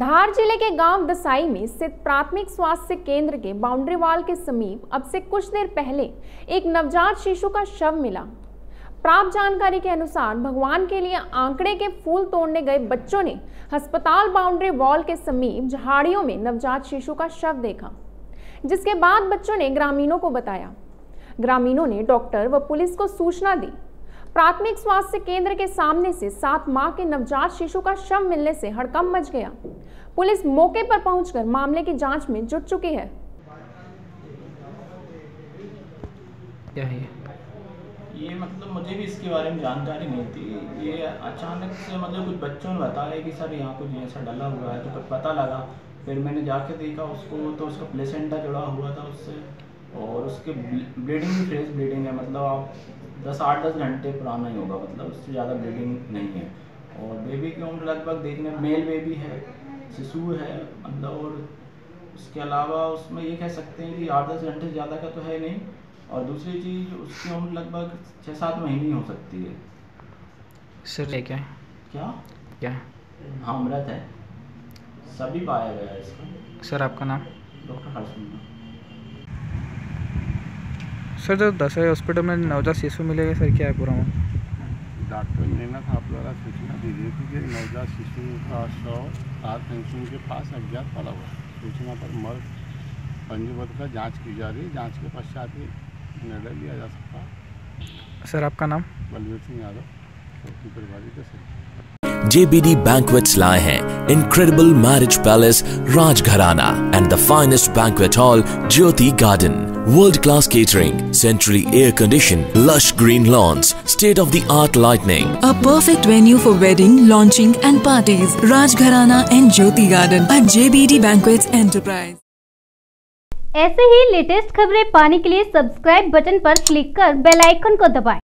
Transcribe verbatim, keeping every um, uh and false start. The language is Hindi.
धार जिले के गांव दसाई में स्थित प्राथमिक स्वास्थ्य केंद्र के बाउंड्री वॉल के समीप अब से कुछ देर पहले एक नवजात शिशु का शव मिला। प्राप्त जानकारी के अनुसार भगवान के लिए आंकड़े के फूल तोड़ने गए बच्चों ने अस्पताल बाउंड्री वॉल के समीप झाड़ियों में नवजात शिशु का शव देखा, जिसके बाद बच्चों ने ग्रामीणों को बताया। ग्रामीणों ने डॉक्टर व पुलिस को सूचना दी। प्राथमिक स्वास्थ्य केंद्र के सामने से सात माह के नवजात शिशु का शव मिलने से हड़कंप मच गया। पुलिस मौके पर पहुंचकर मामले की जांच में जुट चुकी है। क्या है ये मतलब मुझे भी इसके बारे में जानकारी नहीं थी। ये अचानक से मतलब कुछ बच्चों ने बताया कि सर यहाँ कुछ ऐसा डला हुआ है, तो कुछ पता लगा। फिर मैंने जाके देखा उसको, तो उसका प्लेसेंटा जुड़ा हुआ था उससे, और उसके ब्लीडिंग भी फ्रेश ब्लीडिंग है। मतलब आप दस आठ दस घंटे पुराना ही होगा, मतलब उससे ज़्यादा ब्लीडिंग नहीं है। और बेबी की उम्र लगभग देखने में मेल बेबी है, शिशु है मतलब। और उसके अलावा उसमें ये कह सकते हैं कि आठ दस घंटे से ज़्यादा का तो है नहीं। और दूसरी चीज़, उसकी उम्र लगभग छः सात महीने हो सकती है। सर क्या है क्या क्या हाँ मृत है, सभी पाया गया है इसका। सर आपका नाम? डॉक्टर हर्षवर्धन। सर जो दसाई हॉस्पिटल में नवजात शिशु मिलेगा, सर क्या है पूरा? डॉक्टर मेहनत आप द्वारा सूचना दी गई थी कि नवजात शिशु का शव तार फेंसिंग के पास अज्ञात पड़ा हुआ। सूचना पर मर्ग पंजीबद्ध का जांच की जा रही है। जांच के पश्चात ही निर्णय लिया जा सकता है। सर आपका नाम? बलवीर सिंह यादव, चौकी प्रभारी के sir. J B D Banquets लाए हैं Incredible Marriage Palace Rajgharana and the finest banquet hall Jyoti Garden. World-class catering, centrally air-conditioned, lush green lawns, state-of-the-art lighting. A perfect venue for wedding, launching and parties. Rajgharana and Jyoti Garden at J B D Banquets Enterprise. ऐसे ही लेटेस्ट खबरें पाने के लिए सब्सक्राइब बटन पर क्लिक कर बेल आइकन को दबाएं।